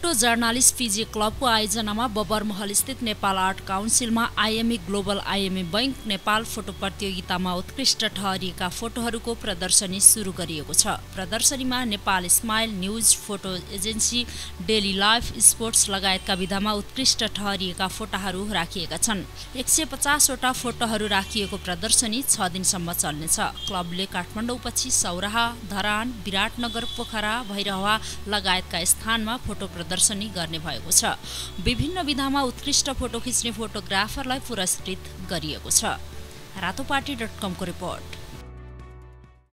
Photo journalist fizzy क्लबको आयोजनामा बबरमहल स्थित नेपाल आर्ट काउन्सिलमा IME Global IME Bank Nepal photo प्रतियोगितामा उत्कृष्ट ठहरिएका फोटोहरूको प्रदर्शनी सुरु गरिएको छ। प्रदर्शनीमा Nepal smile, news, photo agency, daily life, sports लगायतका विधामा उत्कृष्ट ठहरिएका फोटोहरू राखिएका छन्। 150 वटा फोटोहरू राखिएको प्रदर्शनी 6 दिनसम्म चल्नेछ। क्लबले काठमाडौँपछि सौराहा, धरान, विराटनगर, पोखरा, भैरहवा लगायतका स्थानमा फोटो प्रदर्शनी गर्ने भएको छ। विभिन्न विधामा उत्कृष्ट फोटो खिच्ने फोटोग्राफरलाई पुरस्कृत गरिएको छ। रातोपाटी.com को रिपोर्ट।